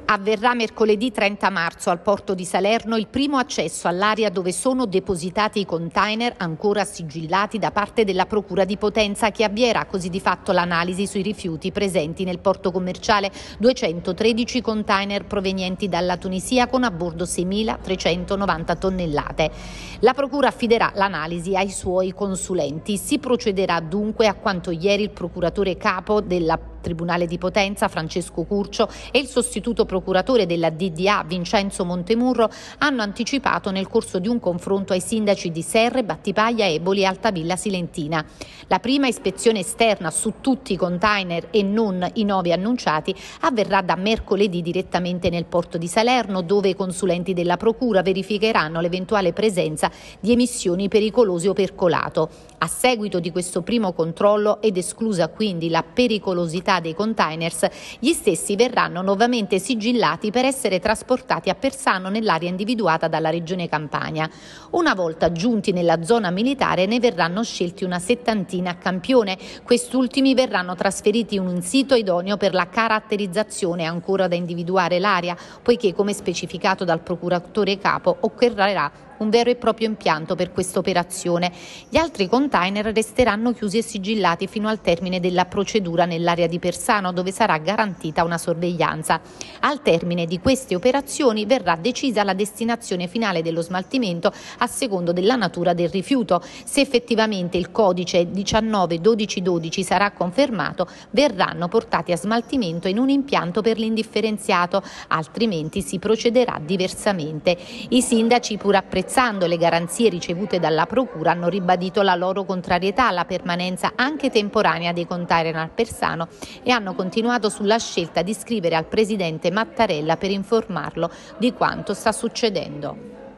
Avverrà mercoledì 30 marzo al porto di Salerno il primo accesso all'area dove sono depositati i container ancora sigillati da parte della Procura di Potenza, che avvierà così di fatto l'analisi sui rifiuti presenti nel porto commerciale. 213 container provenienti dalla Tunisia con a bordo 6.390 tonnellate. La Procura affiderà l'analisi ai suoi consulenti. Si procederà dunque a quanto ieri il procuratore capo della Tribunale di Potenza, Francesco Curcio, e il sostituto procuratore della DDA, Vincenzo Montemurro, hanno anticipato nel corso di un confronto ai sindaci di Serre, Battipaglia, Eboli e Altavilla Silentina. La prima ispezione esterna su tutti i container e non i 9 annunciati avverrà da mercoledì direttamente nel porto di Salerno, dove i consulenti della Procura verificheranno l'eventuale presenza di emissioni pericolose o percolato. A seguito di questo primo controllo, ed esclusa quindi la pericolosità dei containers, gli stessi verranno nuovamente sigillati per essere trasportati a Persano nell'area individuata dalla Regione Campania. Una volta giunti nella zona militare ne verranno scelti una settantina a campione. Quest'ultimi verranno trasferiti in un sito idoneo per la caratterizzazione, ancora da individuare l'area, poiché, come specificato dal procuratore capo, occorrerà un vero e proprio impianto per questa operazione. Gli altri container resteranno chiusi e sigillati fino al termine della procedura nell'area di Persano, dove sarà garantita una sorveglianza. Al termine di queste operazioni verrà decisa la destinazione finale dello smaltimento a secondo della natura del rifiuto. Se effettivamente il codice 191212 sarà confermato, verranno portati a smaltimento in un impianto per l'indifferenziato, altrimenti si procederà diversamente. I sindaci, pur apprezzando le garanzie ricevute dalla Procura, hanno ribadito la loro contrarietà alla permanenza anche temporanea dei container a Persano e hanno continuato sulla scelta di scrivere al presidente Mattarella per informarlo di quanto sta succedendo.